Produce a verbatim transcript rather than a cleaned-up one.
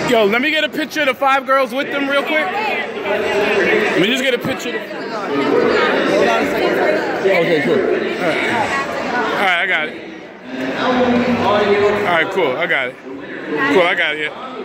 Yo, let me get a picture of the five girls with them real quick. Let me just get a picture. Of the... Okay, cool. All right. All right, I got it. All right, cool. I got it. Cool, I got it. Yeah.